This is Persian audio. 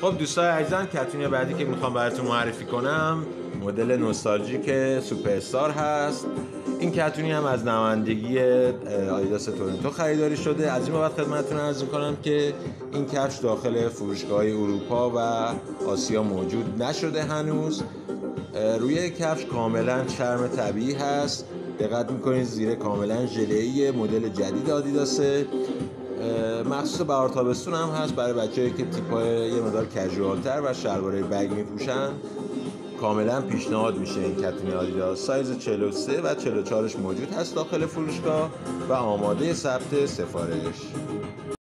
خب دوستای عزیزم، کتونی بعدی که میخوام براتون معرفی کنم مدل نوستالژیک سوپرستار هست. این کتونی هم از نمایندگی آدیداس تورنتو خریداری شده. از این بابت خدمتتون عرض میکنم که این کفش داخل فروشگاه‌های اروپا و آسیا موجود نشده هنوز. روی کفش کاملا چرم طبیعی هست. دقت میکنید زیر کاملا ژله‌ای مدل جدید آدیداسه. مخصوص بهار تابستون هم هست برای بچه‌ای که تیپ‌های یه مقدار کژوال‌تر و شلوارای بگ میپوشن. کاملا پیشنهاد میشه این کتونی آدیداس. سایز 43 و 44ش موجود هست داخل فروشگاه و آماده ثبت سفارش.